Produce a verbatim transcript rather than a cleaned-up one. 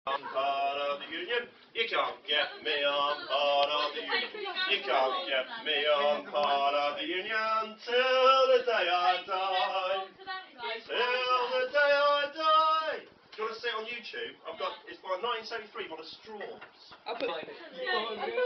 I'm part of the union. You can't get me on part of the union. You can't get me on part of the union till the day I die. Till the day I die. Do you want to see it on YouTube? I've got. It's by nineteen seventy-three by the Strawbs. I'll put